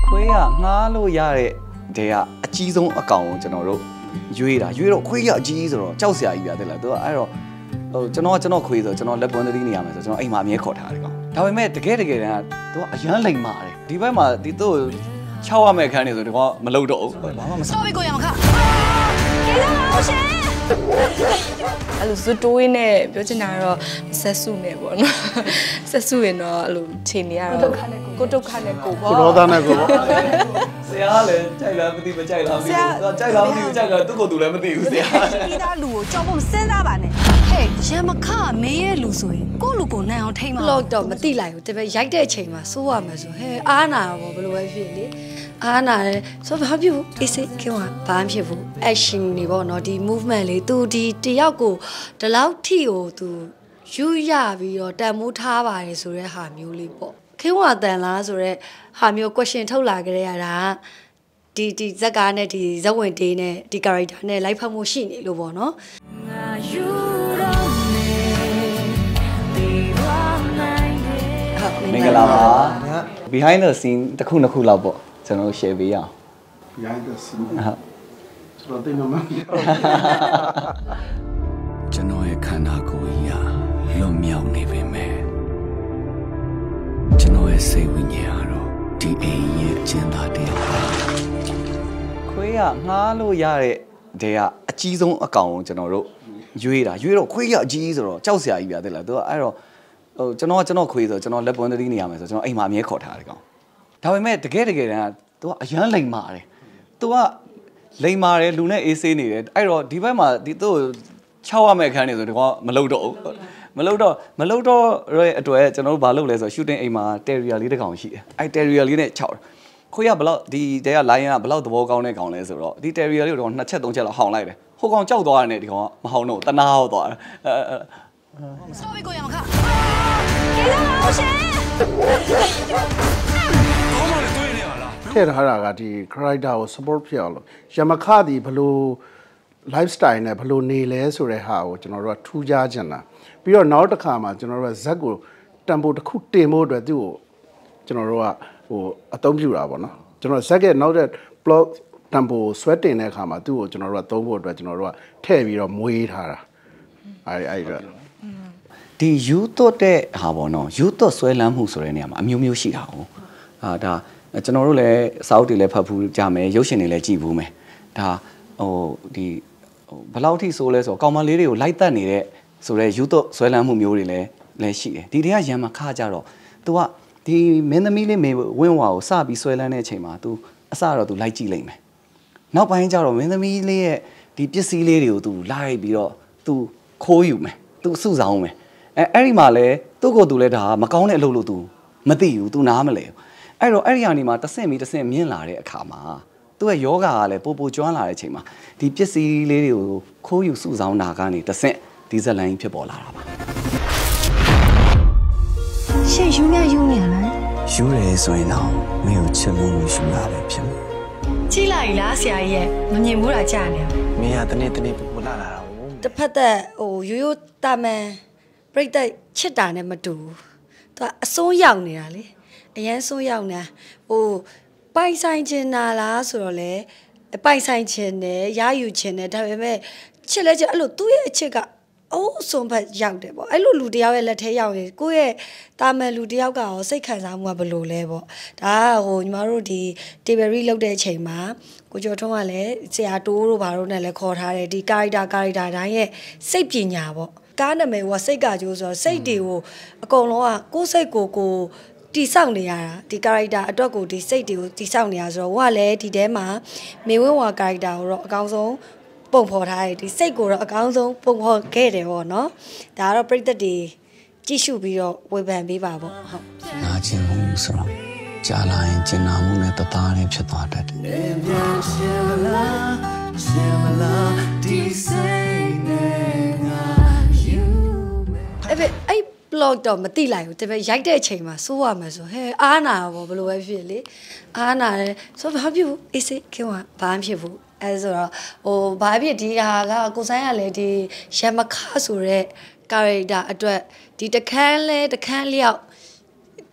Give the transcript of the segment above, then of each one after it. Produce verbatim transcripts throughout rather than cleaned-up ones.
ခွေးကငှားလို့ရတဲ့တဲကအကြီးဆုံးအကောင်ကိုကျွန်တော်တို့ရွေးတာရွေးတော့ခွေးကအကြီးဆိုတော့ကြောက်စရာကြီးပြတယ်လားသူကအဲ့တော့ဟိုကျွန်တော်ကကျွန်တော်ခွေးဆိုကျွန်တော်လက်ပွန်းသတိနေရမယ်ဆိုကျွန်တော်အိမ်မှာအမြဲခေါ်ထားတယ်ကောင်ဒါပေမဲ့တကယ်တကယ်တမ်းသူကအရန်လိမ်မာတယ်ဒီဘက်မှာဒီသူ့ချောက်ရမယ့်အခန်းနေဆိုဒီကောင်မလုပ်တော့ဘူးဘာမှမဆောက်ကိုရမခကေလာအောင်ရှင်အဲ့လိုဇွတ်တိုးနဲ့ပြောချင်တာတော့ဆက်စုနေပေါ့နော်ဆက်စုရင်တော့အဲ့လိုချိန်နေရတော့ကိုဒုက္ခနဲ့ကိုပေါ့ကိုရောသားနဲ့ကိုပေါ့ဆရာလည်းကြိုက်လားမသိမကြိုက်လားမသိဘူးကြိုက်လားမသိဘူးကြိုက်လားသူ့ကိုယ်သူလည်းမသိဘူးဆရာဒီသားလူကိုကြောက်ဖို့စဉ်းစားပါနဲ့ဟဲ့ရမခမင်းရဲ့လူဆိုရင်ကိုလူကိုနိုင်အောင်ထိမ့်ပါလို့တော့မသိလိုက်ဘူးတပည့်ရိုက်တဲ့အချိန်မှာစိုးရမယ်ဆိုဟဲ့အားနာတော့ဘယ်လိုပဲဖြစ်လေအားနာတယ်ဆိုဘာဖြစ်ဘူးအေးစိခင်ဗျာဘာမှဖြစ်ဘူး action နေပေါ့နော်ဒီ movement လေးသူဒီတယောက်ကိုဒီလောက်ထိကိုသူယူရပြီးတော့တန်မိုးထားပါတယ်ဆိုတဲ့ဟာမျိုးလေးပေါ့ခင်ဗျာတန်လားဆိုတဲ့ဟာမျိုး question ထုတ်လာကြရတာဒီဒီဇက်ကားနဲ့ဒီဇက်ဝင်တေးနဲ့ဒီ character နဲ့ live ဖတ်မှုရှိနေလို့ပေါ့နော်မင်္ဂလာပါ behind the scene တစ်ခုနှစ်ခုလောက်ပေါ့ကျွန်တော် share ပေးရအောင် behind the scene ဟုတ်ဆိုတော့တင်မမှန်ကျွန်တော်ရဲ့ခန္ဓာကိုယ်ကြီးဟာလွတ်မြောက်နေပေမဲ့ကျွန်တော်ရဲ့စိတ်ဝိညာဉ်ကတော့ဒီအိမ်ရဲ့အကျဉ်းသားတယောက်ပါခွေးကငှားလို့ရတဲ့တဲကအကြီးဆုံးအကောင်ကိုကျွန်တော်တို့ရွေးတာရွေးတော့ခွေးကအကြီးဆိုတော့ကြောက်စရာကြီးပြတယ်လားသူကအဲ့တော့ဟိုကျွန်တော်ကကျွန်တော်ခွေးဆိုကျွန်တော်လက်ပွန်းသတိနေရမယ်ဆိုကျွန်တော်အိမ်မှာအမြဲခေါ်ထားတယ်ကောင်ဒါပေမဲ့တကယ်တကယ်တမ်းသူကအရန်လိမ်မာတယ်သူကလိမ်မာတယ်လူနဲ့အေးဆေးနေတယ်အဲ့တော့ဒီဘက်မှာဒီသူ့ချောက်ရမယ့်အခန်းနေဆိုဒီကောင်မလုပ်တော့ဘူးမလုပ်တော့မလုပ်တော့ရဲ့အတွက်ကျွန်တော်တို့ဘာလုပ်လဲဆို shooting အိမ်မှာ terrier လေးတစ်ကောင်ရှိတယ်အဲ့ terrier လေးနဲ့ချောက်ခွေးကဘလောက်ဒီတဲက lion ကဘလောက်သဘောကောင်းတဲ့ကောင်လဲဆိုတော့ဒီ terrier လေးကိုတော့နှစ်ချက်သုံးချက်လောက်ဟောင်းလိုက်တယ်ဟိုကောင်ကြောက်သွားတယ်နဲ့ဒီကောင်ကမဟောင်းတော့တနာဟောက်သွားတယ်အဲဆောက်ကိုရမခကေလာအောင်ရှင်ထည့်ထားတာကဒီ character ကို support ဖြစ်အောင်လို့ရမခသည်ဘလို့ lifestyle နဲ့ဘလို့နေလဲဆိုတဲ့ဟာကိုကျွန်တော်တို့ကထူးခြားချင်တာပြီးတော့နောက်တစ်ခါမှာကျွန်တော်တို့ကဇက်ကိုတန်ဖိုးတစ်ခုတင်ဖို့အတွက်သူ့ကိုကျွန်တော်တို့ကဟိုအသုံးပြုတာပေါ့နော်ကျွန်တော်ဇက်ကနောက်တဲ့ plot တန်ဖိုးဆွဲတင်တဲ့အခါမှာသူ့ကိုကျွန်တော်တို့ကသုံးဖို့အတွက်ကျွန်တော်တို့ကထည့်ပြီးတော့မွေးထားတာအဲ့အဲ့ဒါဒီယူသွတ်တဲ့ဟာပေါ့နော်ယူသွတ်ဆွဲလန်းမှုဆိုတဲ့နေရာမှာအမျိုးမျိုးရှိတာဟုတ်အာဒါကျွန်တော်တို့လည်းစာအုပ်တွေလည်းဖတ်ဘူးကြမယ်ရုပ်ရှင်တွေလည်းကြည့်ဘူးမယ်ဒါဟိုဒီဟိုဘယ်လောက်ထိဆိုလဲဆိုတော့ကောင်မလေးတွေကိုလိုက်တက်နေတဲ့ဆိုတော့ယူသွတ်ဆွဲလန်းမှုမျိုးတွေလည်းလည်းရှိတယ်ဒီတွေကရံမခါကြတော့ तू ကဒီမင်းသမီးလေးမေဝင်းဝါကိုစပြီးဆွဲလန်းတဲ့အချိန်မှာ तू အစတော့ तू လိုက်ကြည့်လိုက်မယ်နောက်ပိုင်းကျတော့မင်းသမီးလေးရဲ့ဒီပစ္စည်းလေးတွေကို तू လိုက်ပြီးတော့ तू ခိုးယူမယ် तू စုဆောင်မယ်အဲအဲ့ဒီမှာလဲသူ့ကိုယ် तू လဲဒါမကောင်းတဲ့အလုပ်လို့ तू မသိဘူး तू နားမလဲအဲ့တော့အဲ့ဒီကနေမှာတဆင့်ပြီးတဆင့်မြင့်လာတဲ့အခါမှာသူ့ရဲ့ယောဂါကလည်းပိုပိုကျွမ်းလာတဲ့အချိန်မှာဒီပစ္စည်းလေးတွေကိုခိုးယူစုဆောင်တာကနေတဆင့်ဒီဇက်လိုင်းဖြစ်ပေါ်လာတာပါရှင်ယူမြယူနေလားယူရဲဆိုရင်တော့မင်းကိုချစ်လို့ယူလာပဲဖြစ်မယ်ကြည့်လိုက်လားဆရာကြီးရဲ့မမြင်ဘူးလားကြားနေမင်းကတနေ့တနေ့ပူပူလာလာတာတစ်ဖက်သက်ဟိုရိုးရိုးတာမန်ပြိတ္တချစ်တာနဲ့မတူဘူးသူကအစိုးရောက်နေတာလေအရန်စိုးရောက်နေတာဟိုပိုင်ဆိုင်ချင်တာလားဆိုတော့လေပိုင်ဆိုင်ချင်တယ်ရယူချင်တယ်ဒါပေမဲ့ချစ်လဲချစ်အဲ့လိုသူ့ရဲ့အချစ်ကအိုးအစွန်ဖက်ရောက်တယ်ပေါ့အဲ့လိုလူတယောက်ရဲ့လက်ထဲရောက်ရင်ကိုယ့်ရဲ့တာမန်လူတယောက်ကရောစိတ်ခံစားမှုကဘယ်လိုလဲပေါ့ဒါကဟိုညီမတို့ဒီ delivery လုပ်တဲ့အချိန်မှာကိုကျော်ထွန်းကလည်းဆရာတိုးတို့ဘာတို့နဲ့လည်းခေါ်ထားတယ်ဒီ character character တိုင်းရဲ့စိတ်ပညာပေါ့ကားနာမည်ကစိတ်ကကြိုးဆိုတော့စိတ်တွေကိုအကုန်လုံးကကိုယ်စိတ်ကိုကိုတီဆောက်နေရတာဒီ character အတွက်ကိုဒီစိတ်တွေကိုတီဆောက်နေရဆိုတော့ဟိုကလည်းဒီထဲမှာမေဝင်းဝါ character ကိုတော့အကောင်းဆုံးပုံဖော်ထားတယ်ဒီစိတ်ကိုတော့အကောင်းဆုံးပုံဖော်ခဲ့တယ်ပေါ့နော်ဒါကတော့ပြိတ္တတွေကြည့်ရှုပြီးတော့ဝေဖန်ပေးပါပေါ့ဟုတ်နာကျင်မှုဆိုတော့ကြာလာရင်ကျင်နာမှုနဲ့တသားနဲ့ဖြစ်သွားတတ်တယ်အဲ့အဲ့ blog တော့မသိလိုက်ဘူးတပည့်ရိုက်တဲ့အချိန်မှာစိုးရမယ်ဆိုဟဲ့အားနာပေါ့ဘယ်လိုပဲဖြစ်လေအားနာတယ်ဆိုဘာဖြစ်ဘူးအေးစိခင်ဗျာဘာမှဖြစ်ဘူးအဲဆိုတော့ဟိုဘာဖြစ်ဒီဟာကကိုဆိုင်ကလည်းဒီရမခဆိုတဲ့ character အတွက်ဒီတခန်းလဲတခန်းလျောက်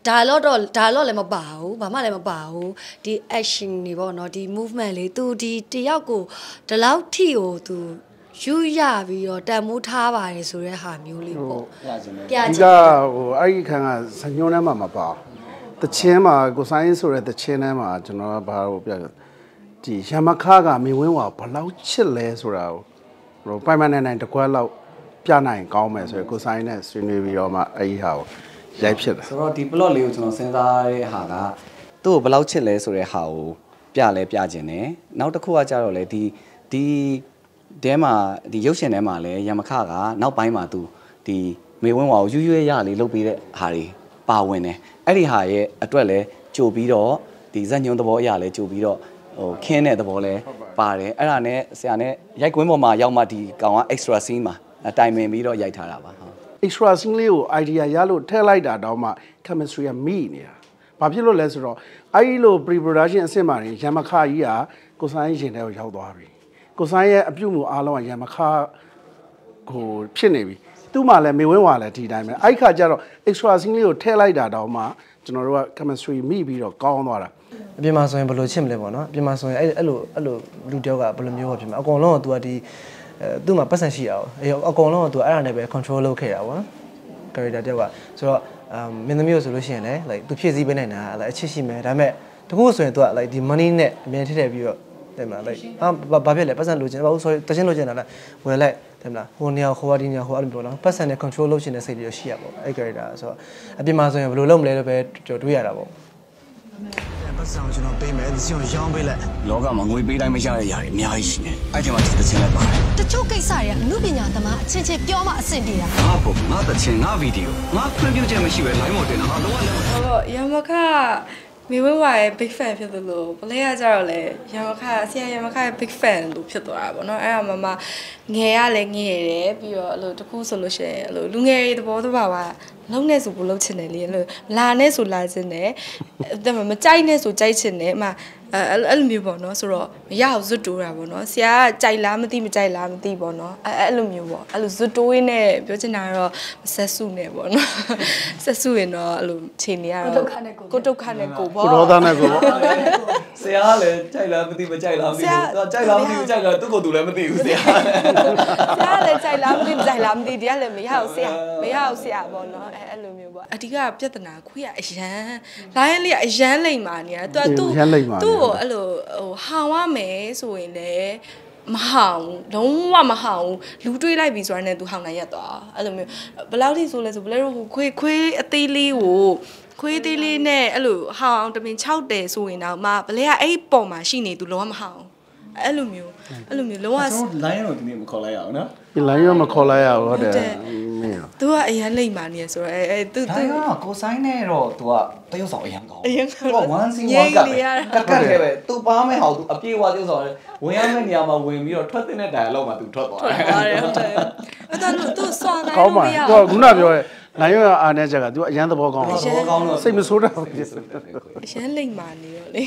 dialogue တော့ dialogue လည်းမပါဘူးဘာမှလည်းမပါဘူးဒီ action တွေပေါ့နော်ဒီ movement လေးသူဒီတယောက်ကိုဒီလောက်ထိကိုသူယူရပြီးတော့တန်မိုးထားပါတယ်ဆိုတဲ့ဟာမျိုးလေးပေါ့ပြချင်တယ်ပြချင်တယ်ဒီကဟိုအဲ့ဒီခန်းကဇညုံထဲမှာမပါတချင်းမှာကိုဆိုင်ဆိုတဲ့တချင်းထဲမှာကျွန်တော်ကဘာလို့ပြဒီရမခကမင်းဝင်းဝါဘလောက်ချစ်လဲဆိုတာကိုဟိုပိုင်မနိုင်နိုင်တကွက်လောက်ပြနိုင်ကောင်းမယ်ဆိုရယ်ကိုဆိုင်နဲ့ဆွေးနွေးပြီးတော့မှအဲ့ဒီဟာကိုရိုက်ဖြစ်တယ်ဆိုတော့ဒီ plot လေးကိုကျွန်တော်စဉ်းစားတဲ့ဟာကသူ့ကိုဘယ်လောက်ချစ်လဲဆိုတဲ့ဟာကိုပြလဲပြခြင်းတယ်နောက်တစ်ခုကကြတော့လေဒီဒီတဲမှာဒီရုပ်ရှင်ထဲမှာလဲရမခကနောက်ပိုင်းမှာသူဒီမေဝင်းဝါကိုရွရွရလေးလုပ်ပြီးတဲ့ဟာတွေပါဝင်တယ်အဲ့ဒီဟာရဲ့အတွက်လဲကြိုပြီးတော့ဒီဇက်ညုံသဘောအရာလဲကြိုပြီးတော့ဟိုခင်းတဲ့သဘောလဲပါတယ်အဲ့ဒါနဲ့ဆရာနဲ့ရိုက်ကွင်းပေါ်မှာရောက်မှဒီကောင်က extra scene မှာတိုင်ပင်ပြီးတော့ရိုက်ထားတာပါဟုတ် extra scene လေးကို idea ရလို့ထည့်လိုက်တာတော့မှ chemistry ကမိနေတာဘာဖြစ်လို့လဲဆိုတော့အဲ့ဒီလို pre production အဆင့်မှာရမခကြီးကကိုဆိုင်ရင်ထဲကိုရောက်သွားပြီကိုဆိုင်ရဲ့အပြုတ်မှုအားလုံးကရမခကိုဖြစ်နေပြီသူ့မှာလည်းမေဝင်းဝါလည်းဒီတိုင်းပဲအဲ့ခါကျတော့ extra scene လေးကိုထည့်လိုက်တာတော့မှကျွန်တော်တို့က chemistry မိပြီးတော့ကောင်းသွားတာအပြင်မှာဆိုရင်ဘယ်လိုချစ်မလဲပေါ့နော်အပြင်မှာဆိုရင်အဲ့အဲ့လိုအဲ့လိုလူတယောက်ကဘယ်လိုမျိုးဖြစ်မှာအကောင်လုံးက तू ကဒီအဲသူ့မှာပတ်စံရှိအောင်အေးအကောင်လုံးက तू အဲ့ဒါနဲ့ပဲ control လုပ်ခဲ့တာပေါ့နော် character တယောက်ကဆိုတော့အမ်မင်းသမီးကိုဆိုလို့ရှိရင်လည်း like သူဖြည့်ဆည်းပေးနိုင်တာ like အချစ်ရှိမယ်ဒါပေမဲ့တကူဆိုရင် तू က like ဒီ money နဲ့အမြင်ထည့်ထည့်ပြီးတော့တယ်မလား like ဘာဘာဖြစ်လဲပတ်စံလိုချင်ဘာလို့ sorry တချင်းလိုချင်တာလားဝယ်လိုက်တယ်မလားဟိုနေရာဟိုဟာဒီနေရာဟိုအဲ့လိုပြောတော့ပတ်စံနဲ့ control လုပ်ချင်တဲ့စိတ်တွေရှိရပေါ့အဲ့ character ဆိုတော့အပြင်မှာဆိုရင်ဘယ်လိုလုပ်မလဲလို့ပဲကျွန်တော်တွေးရတာပေါ့ပတ်စံကျွန်တော်ပေးမယ်ဒီစီကိုရောင်းပေးလိုက်လောကမှာငွေပေးတိုင်းမရတဲ့ຢာတွေအများကြီးရှိနေအဲ့ဒီမှာဒီတချင်းလိုက်ပါတယ်တချို့ကိစ္စတွေကအမှုပညာသမားအချင်းချင်းပြောမှအဆင်ပြေတာငါဖို့ငါတချင်းငါဗီဒီယိုငါခွင့်ပြုချက်မရှိပဲ line ပေါ်တင်တာငါလုံးဝလည်းဟောရမခမေဝဲဝါရဲ့ big fan ဖြစ်သလိုပလဲကကြတော့လေရမခဆရာရမခရဲ့ big fan လို့ဖြစ်သွားတာပေါ့နော်အဲ့ဒါမှမှငယ်ရလဲငယ်ရတယ်ပြီးတော့အဲ့လိုတခုဆိုလို့ရှိရင်အဲ့လိုလူငယ်တွေသဘောတဘာဝလုံးနဲ့ဆိုဘလုံးချင်တယ်လေအဲ့လိုလာနဲ့ဆိုလာချင်တယ်အဲ့မကြိုက်နဲ့ဆိုကြိုက်ချင်တယ်အမအဲ့အဲ့လိုမျိုးပေါ့နော်ဆိုတော့မရအောင်ဇွတ်တိုးတာပေါ့နော်ဆရာကကြိုက်လားမသိမကြိုက်လားမသိပေါ့နော်အဲ့အဲ့လိုမျိုးပေါ့အဲ့လိုဇွတ်တိုးရင်းနဲ့ပြောချင်တာတော့ဆက်စုနေပေါ့နော်ဆက်စုရင်တော့အဲ့လိုချိန်နေရတော့ကိုဒုက္ခနဲ့ကိုပေါ့ကိုဒေါသနဲ့ကိုပေါ့ဆရာကလည်းကြိုက်လားမသိမကြိုက်လားမသိဘူးသူကြိုက်လားမသိဘူးကြိုက်လားသူ့ကိုယ်သူလည်းမသိဘူးဆရာဆရာလည်းကြိုက်လားမသိကြိုက်လားမသိဒီကလည်းမရအောင်ဆရာမရအောင်ဆရာပေါ့နော်အဲ့အဲ့လိုမျိုးပေါ့အဓိကပြဿနာခွေးကအရန်လိုင်းလေးကအရန်လိမ့်မာနေတာသူကသူ့သူ့ကိုအဲ့လိုဟိုဟောင်ရမယ်ဆိုရင်လည်းမဟောင်လုံးဝမဟောင်လူတွေးလိုက်ပြီဆိုတာနဲ့သူဟောင်နိုင်ရသွားအဲ့လိုမျိုးဘယ်လောက်ထိဆိုလဲဆိုဘယ်လိုခွေးခွေးအသေးလေးကိုခွေးသေးလေးနဲ့အဲ့လိုဟောင်တမင်၆တယ်ဆိုရင်တော့မဘလဲကအဲ့ပေါ်မှာရှိနေသူလုံးဝမဟောင်အဲ့လိုမျိုးအဲ့လိုမျိုးလုံးဝကျွန်တော် line တော့ဒီနေ့မခေါ်လိုက်ရအောင်နော်ဒီ line ရောမခေါ်လိုက်ရဘူးဟုတ်တယ်မင်းသူကအရန်လိမ့်မာနေရဆိုတော့အဲအဲသူသူကိုဆိုင်နဲ့တော့သူကတရုပ်ဆောင်အရန်ကောင်းအရန်ကောင်းတော့ one scene one ကတ်ကတ်ခဲ့ပဲသူပါမဲ့ဟောသူအပြေဝတရုပ်ဆောင်ဝင်ရမယ့်နေရာမှာဝင်ပြီးတော့ထွက်တဲ့ dialogue မှာသူထွက်သွားတယ်ဟုတ်တယ်ဟုတ်တယ်အဲ့တော့သူစွာနိုင်လို့မရဘူးခုနပြောရဲနိုင်ရအားနဲ့ချက်က तू အရန်သဘောကောင်းတယ်သဘောကောင်းတော့စိတ်မဆိုးတာဘူးအရန်လိမ့်မာနေတော့လေ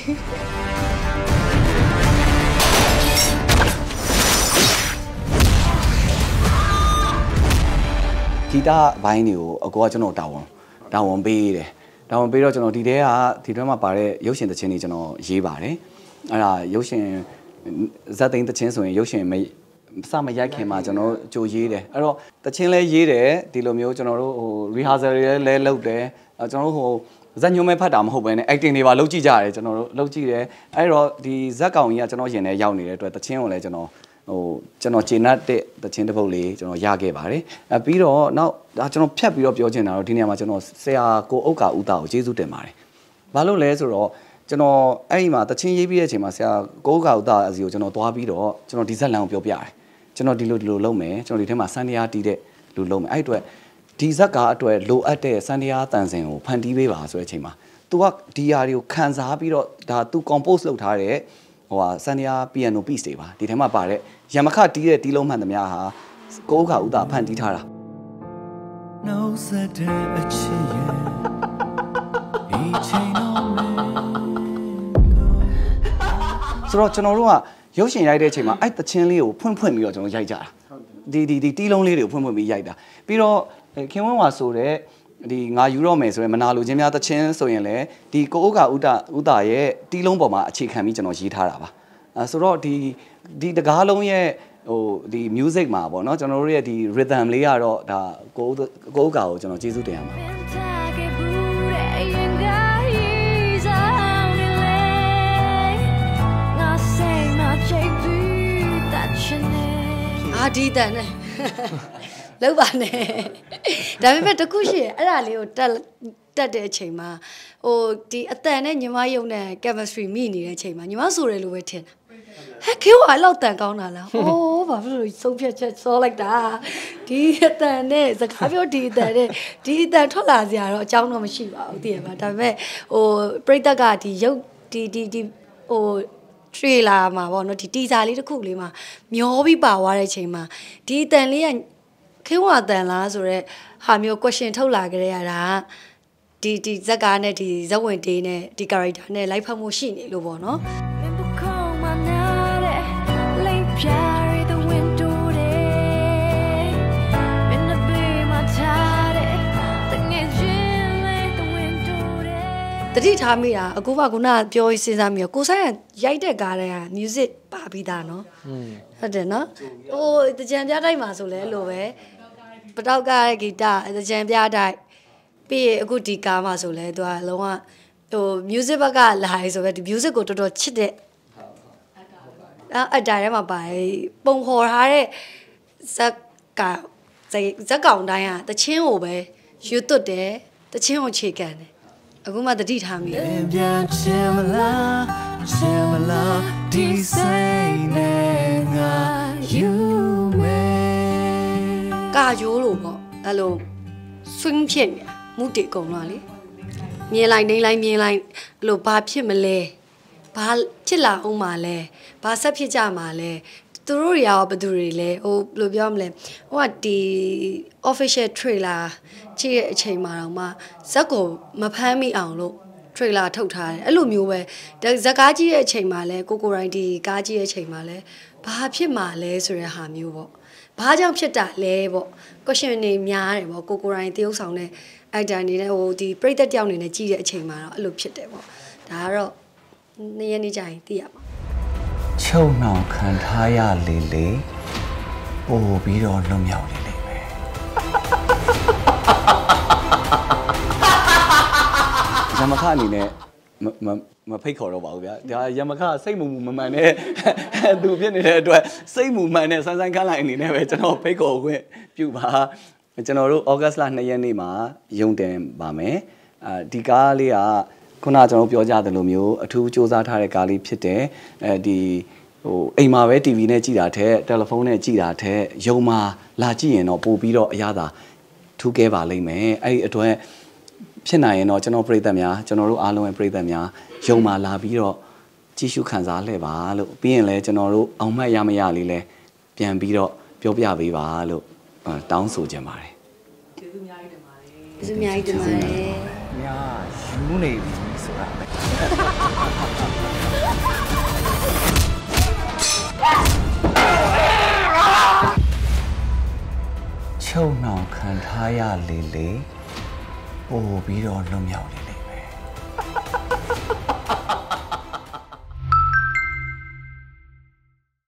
ဂီတဘိုင်းတွေကိုအကိုကကျွန်တော်တာဝန်တာဝန်ပေးတယ်တာဝန်ပေးတော့ကျွန်တော်ဒီထဲကဒီထဲမှာပါတဲ့ရုပ်ရှင်သချင်းတွေကျွန်တော်ရေးပါတယ်အဲ့ဒါရုပ်ရှင်ဇက်သိန်းသချင်းဆိုရင်ရုပ်ရှင်မစမရိုက်ခင်မှာကျွန်တော်ကြိုရေးတယ်အဲ့တော့သချင်းလဲရေးတယ်ဒီလိုမျိုးကျွန်တော်တို့ဟို rehearsal တွေလဲလုပ်တယ်ကျွန်တော်တို့ဟိုဇက်ညုံမဲ့ဖတ်တာမဟုတ်ဘဲနဲ့ acting တွေပါလုပ်ကြည့်ကြရတယ်ကျွန်တော်တို့လုပ်ကြည့်တယ်အဲ့တော့ဒီဇက်ကောင်ကြီးကကျွန်တော်ရင်ထဲရောက်နေတဲ့အတွက်သချင်းကိုလည်းကျွန်တော်ဟိုကျွန်တော်ကျေနပ်တဲ့သချင်းတစ်ပုဒ်လေးကျွန်တော်ရခဲ့ပါတယ်အဲပြီးတော့နောက်ဒါကျွန်တော်ဖြတ်ပြီးတော့ပြောချင်တာတော့ဒီနေရာမှာကျွန်တော်ဆရာကိုဥက္ကာဦးတာကိုကျေးဇူးတင်ပါတယ်ဘာလို့လဲဆိုတော့ကျွန်တော်အဲ့ဒီမှာသချင်းရေးပြီးတဲ့အချိန်မှာဆရာကိုဥက္ကာဦးတာအစီကိုကျွန်တော်သွားပြီးတော့ကျွန်တော်ဒီဇက်လန်ကိုပြောပြတယ်ကျွန်တော်ဒီလိုဒီလိုလုပ်မယ်ကျွန်တော်ဒီထဲမှာစန္ဒယာတီးတဲ့လူလုပ်မယ်အဲ့အတွက်ဒီဇက်ကားအတွက်လိုအပ်တဲ့စန္ဒယာတန်စင်ကိုဖန်တီးပေးပါဆိုတဲ့အချိန်မှာ तू ကဒီယာတွေကိုခန်းစားပြီးတော့ဒါ तू compose လုပ်ထားတဲ့ဟိုဟာစန္ဒယာ piano piece တွေပါဒီထဲမှာပါတဲ့ရမခတီးတဲ့တီးလုံးမှန်သမျှဟာကိုဥက္ခဥတာဖန်တီးထားတာဆိုတော့ကျွန်တော်တို့ကရုပ်ရှင်ရိုက်တဲ့အချိန်မှာအဲ့တချင်းလေးကိုဖွင့်ဖွင့်ပြီးတော့ကျွန်တော်ရိုက်ကြတာဒီဒီဒီတီးလုံးလေးတွေကိုဖွင့်ဖွင့်ပြီးရိုက်တာပြီးတော့ခင်ဝင်းဝါဆိုတဲ့ဒီငါယူတော့မယ်ဆိုရင်မနာလိုခြင်းများတချင်းဆိုရင်လည်းဒီကိုအိုကဥဒဥဒရဲ့တီးလုံးပေါ်မှာအခြေခံပြီးကျွန်တော်ရေးထားတာပါအဲဆိုတော့ဒီဒီတကားလုံးရဲ့ဟိုဒီ music မှာပေါ့နော်ကျွန်တော်တို့ရဲ့ဒီ rhythm လေးကတော့ဒါကိုကိုအိုကကိုကျွန်တော်ကျေးဇူးတင်ရမှာအာဒီတန်နဲ့လောက်ပါနဲ့ဒါပေမဲ့တခုရှိရအဲ့ဒါလေးကိုတက်တက်တဲ့အချိန်မှာဟိုဒီအတန်နဲ့ညီမယုံနဲ့ chemistry မိနေတဲ့အချိန်မှာညီမဆိုတယ်လို့ပဲထင်တာဟဲ့ခေဝါလောက်တန်ကောင်းတာလားအိုးဘာဖြစ်လို့ဆုံးဖြတ်ချက်စောလိုက်တာဒီအတန်နဲ့စကားပြောဒီအတန်နဲ့ဒီအတန်ထွက်လာစရာတော့အကြောင်းတော့မရှိပါဘူးသိရပါဒါပေမဲ့ဟိုပရိသတ်ကဒီရုပ်ဒီဒီဒီဟိုtrailer မှာပေါ့နော်ဒီ teaser လေးတစ်ခုလေးမှာမျောပြီးပါသွားတဲ့အချိန်မှာဒီအတန်လေးကခေဝါတန်လားဆိုတော့ဟာမျိုး question ထုတ်လာကြရတာဒီဒီဇက်ကားနဲ့ဒီဇက်ဝင်တေးနဲ့ဒီ character နဲ့ live ဖတ်မှုရှိနေလို့ပေါ့နော်တတိထားမိတာအခုကခုနပြောရေးစဉ်းစားမိတော့ကိုဆိုင်ရိုက်တဲ့ကားတွေက music ပါပြီးသားเนาะဟုတ်တယ်เนาะဟိုတကြံပြတိုက်မှာဆိုလဲအဲ့လိုပဲပတောက်ကဂီတတကြံပြတိုက်ပြီးရင်အခုဒီကားမှာဆိုလဲသူကလုံးဝဟို music ဘက်ကလာရေးဆိုပဲဒီ music ကိုတော်တော်ချစ်တဲ့အဲ့အတိုင်းထဲမှာပါပုံခေါ်ထားတဲ့ဇက်ကဇက်ကောင်တိုင်းကတချင်းကိုပဲရွတ်သွတ်တယ်တချင်းကိုခြေကန်တယ်အခုမှတတိထားမိတယ်ပြန်ချင်မလားချင်မလားဒီစိတ်နဲ့ငါယူမယ်ကာယိုးလို့ပေါ့အဲ့လို swing ဖြစ်နေတာမူတီကုန်တော့လေမြင်လိုက်နေလိုက်မြင်လိုက်အဲ့လိုဘာဖြစ်မလဲဘာဖြစ်လာအောင်မလဲဘာဆက်ဖြစ်ကြမှာလဲသူတို့တွေရောဘယ်သူတွေလဲဟိုဘယ်လိုပြောမလဲဟိုကဒီ official trailer ကြည့်တဲ့အချိန်မှာတော့မှဇက်ကိုမဖမ်းမိအောင်လို့ trailer ထုတ်ထားတယ်အဲ့လိုမျိုးပဲဇက်ကားကြည့်တဲ့အချိန်မှာလဲကိုကိုရိုင်းဒီကားကြည့်တဲ့အချိန်မှာလဲဘာဖြစ်မှာလဲဆိုတဲ့ဟာမျိုးပေါ့ဘာကြောင့်ဖြစ်တာလဲပေါ့ question တွေများတယ်ပေါ့ကိုကိုရိုင်းတရုပ်ဆောင်တဲ့ actor အနေနဲ့ဟိုဒီပြိသက်တယောက်အနေနဲ့ကြည့်တဲ့အချိန်မှာတော့အဲ့လိုဖြစ်တယ်ပေါ့ဒါကတော့နေ့ရက်နေ့ကျရင်သိရမှာချုပ်နှောင်ခံထားရလေလေပို့ပြီးတော့လွတ်မြောက်လေလေပဲရမခအနေနဲ့မမဖိတ်ခေါ်တော့ပါဘူးဗျာဒါရမခစိတ်မူမမှန်တဲ့သူဖြစ်နေတဲ့အတွက်စိတ်မူမှန်တဲ့ဆန်းဆန်းခန်းလိုက်အနေနဲ့ပဲကျွန်တော်ဖိတ်ခေါ်ခွင့်ပြုပါကျွန်တော်တို့ဩဂတ်စ်လနှစ်ရက်နေ့မှာရုံတင်ပါမယ်အဲဒီကားလေးကခုနကျွန်တော်ပြောကြသလိုမျိုးအထူးစူးစမ်းထားတဲ့ကားလေးဖြစ်တယ်အဲဒီဟိုအိမ်မှာပဲ တီဗီ နဲ့ကြည့်တာထက်တယ်လီဖုန်းနဲ့ကြည့်တာထက်ရုံမှာလာကြည့်ရင်တော့ပို့ပြီးတော့အရသာထူးကဲပါလိမ့်မယ်အဲ့ဒီအတွက်ဖြစ်နိုင်ရင်တော့ကျွန်တော်ပရိသတ်များကျွန်တော်တို့အားလုံးရဲ့ပရိသတ်များရုံမှာလာပြီးတော့ကြည့်ရှုခံစားလှည့်ပါလို့ပြီးရင်လည်းကျွန်တော်တို့အောင်မှတ်ရမရလေးလဲပြန်ပြီးတော့ပြောပြပေးပါလို့တောင်းဆိုချင်ပါတယ်ကျေးဇူးအများကြီးတင်ပါတယ်ကျေးဇူးအများကြီးတင်ပါတယ်ညာယူနေပြီဆိုတာပဲချုပ်နှောင်ခံထားရလေလေပို့ပြီးတော့လွတ်မြောက်လေ